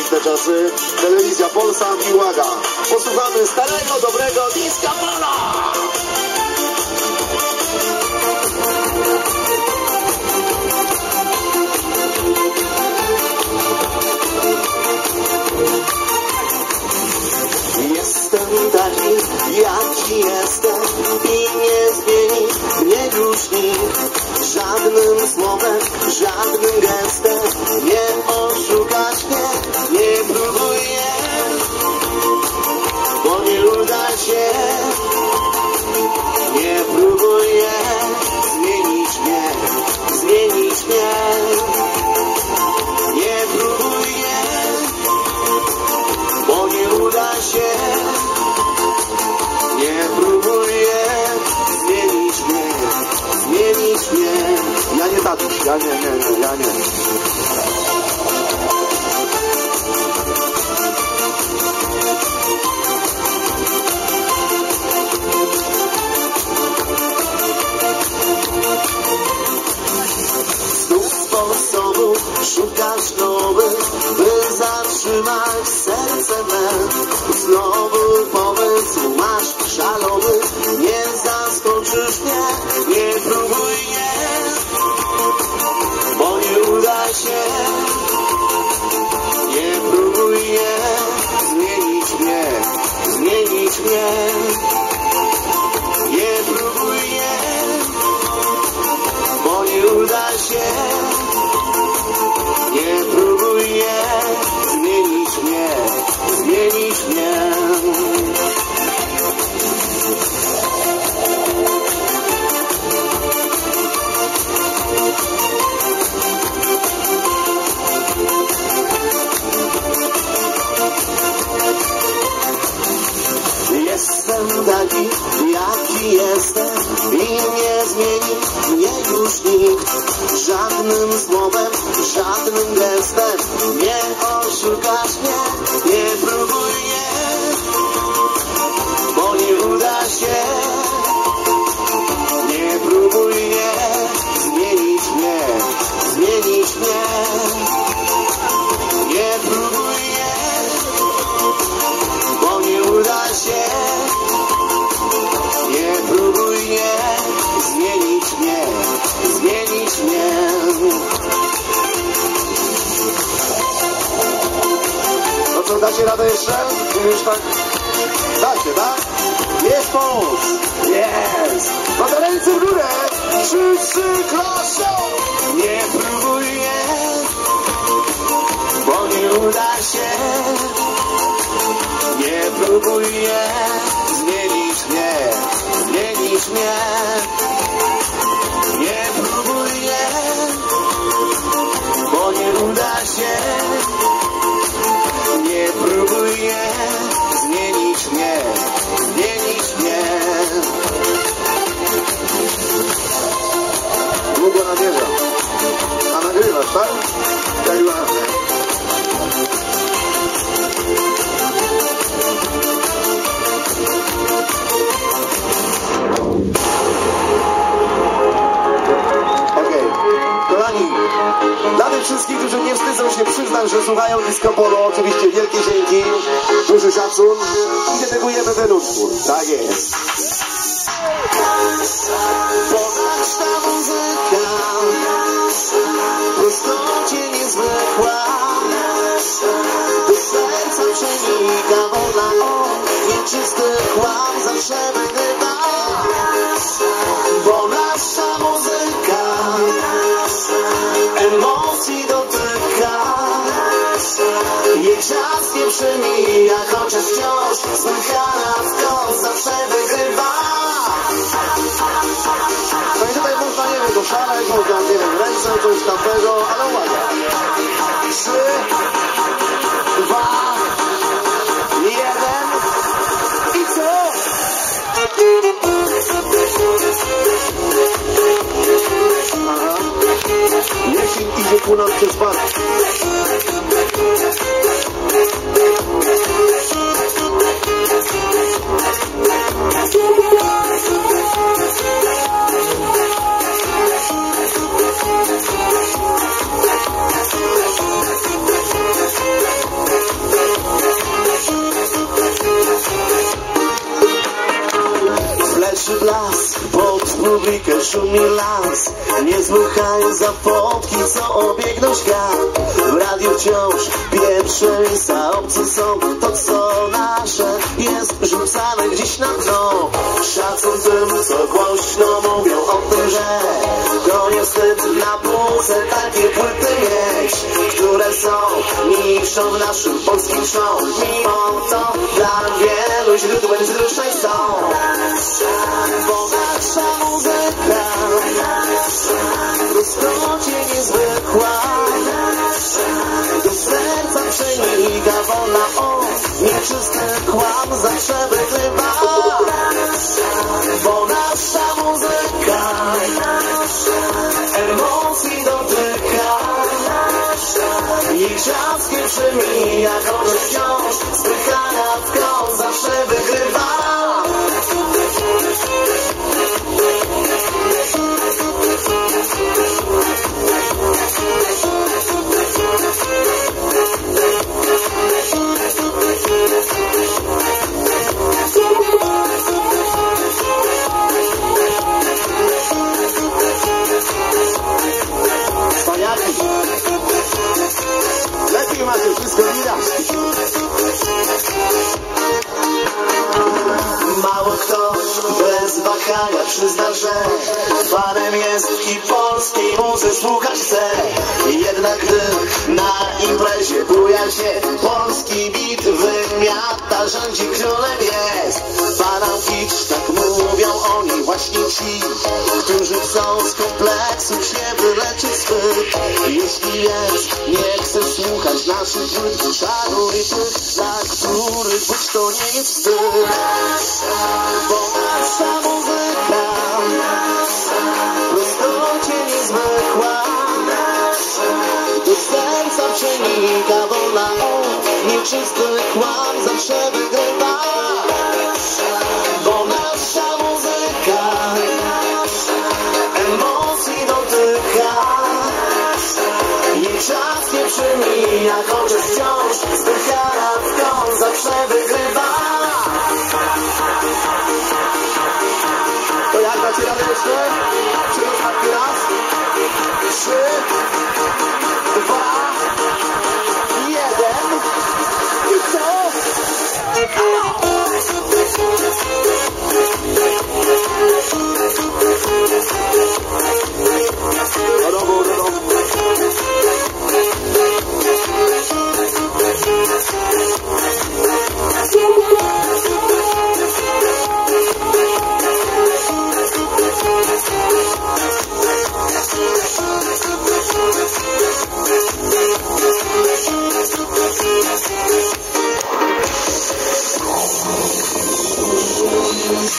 piękne czasy. Telewizja Polsat i Łaga. Posłuchamy starego, dobrego Disco Polo. Jestem taki, jaki jestem i nie zmieni mnie już nikt. Żadnym słowem, żadnym gestem nie oszukasz mnie, nie próbuję, bo nie uda się. Nie próbuję zmienić mnie, zmienić mnie. Nie próbuję, bo nie uda się. Nie próbuję zmienić mnie, zmienić mnie. Ja nie tatuś, ja nie. Znów sposobów szukasz nowych, by zatrzymać serce me. Znowu pomysł masz szalony, nie zaskoczysz mnie. Nie próbuj nie, bo nie uda się. Nie próbuj nie, zmienić mnie, zmienić mnie. Nie próbuj nie, bo nie uda się. Nie próbuj nie, zmienić mnie, zmienić mnie. Jestem taki, jaki jestem i nie zmieni mnie już nikt. Żadnym słowem, żadnym gestem nie oszukasz mnie. Nie próbuj nie, bo nie uda się. Nie próbuj nie, zmienić mnie, zmienić mnie. Nie próbuj nie, bo nie uda się. Nie próbuj nie, zmienić mnie, zmienić mnie. No co, dacie radę jeszcze? Już tak? Dacie, tak? Jest moc! Jest! No to ręce w górę! 3 klaszą! Nie próbuj nie, bo nie uda się. Nie próbuj nie, zmienić mnie, zmienić mnie. Nie próbuj nie, bo nie uda się. Nie próbuj nie, zmienić mnie, zmienić mnie. Długo nabierza. A nagrywasz, tak? Tak, dla tych wszystkich, którzy nie wstydzą się przyznać, że słuchają Disco Polo, oczywiście wielkie dzięki, duży szacun i dedykujemy ten utwór. Tak jest. Popatrz ta muzyka, prostocie niezwykła, do serca przenika ona, nieczysty kłam zawsze wygrywa. Bo nasza muzyka emocji dotyka, jej czas nie przemija, chociaż wciąż słychana wciąż zawsze wygrywa. No i tutaj można, nie wiem, doszaleć, można, nie wiem, ręce, coś tamtego, ale uwaga. 3, 2, 1 i co? Aha. Jesień idzie ku nam przez park. publikę szumi las. Nie zmuchając za fotki, co obiegną świat. W radiu wciąż pierwsze miejsca, obcy są. To co nasze jest rzucane gdzieś na dno. Szacun tym, co głośno mówią o tym, że to niestety na półce takie płyty mieć, które są niszczą w naszym polskim show. Mimo to dla wielu źródeł bezruszeń są. Bo nasza muzyka w skrócie niezwykła, do serca przenika wolna, o nieczysty kłam zawsze wygrywa. Bo nasza muzyka emocji dotyka, jej czas nie przemija, choć wciąż spychana w krok zawsze wygrywa. Lepiej macie, wszystko widać. Mało kto bez wahania przyzna, że fanem jest i polskiej muzy słuchać chce. Jednak gdy na imprezie buja się polski beat wymiata, rządzi królem jest. Panam kicz, tak mówią oni właśnie ci, którzy chcą z kompleksów się wyleczyć wstyd. Jeśli więc nie chcesz słuchać naszych płyt, szanuj tych, dla których być to nie jest wstyd. Bo nasza muzyka w skrócie niezwykła, do serca przenika wolna, o nieczysty kłam zawsze wygrywa. Bo nasza muzyka emocji dotyka, jej czas nie przemija, chociaż wciąż spychana w kąt zawsze wygrywa. To jak dacie radę jeszcze? Czy ostatni raz? 3